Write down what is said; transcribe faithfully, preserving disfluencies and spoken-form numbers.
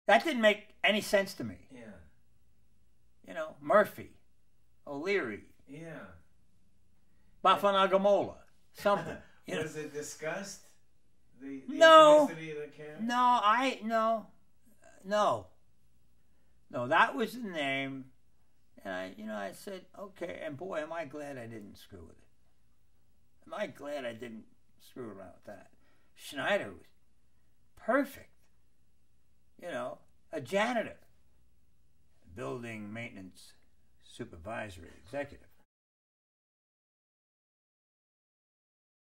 That didn't make any sense to me. Yeah. You know, Murphy, O'Leary, Yeah. Bafanagamola, something. You Was know. it discussed? The, the No. ethnicity of the character? No, I no, no, no. That was the name, and I, you know, I said, okay. And boy, am I glad I didn't screw with it. Am I glad I didn't screw around with that? Schneider was perfect. You know, a janitor, building maintenance supervisory executive.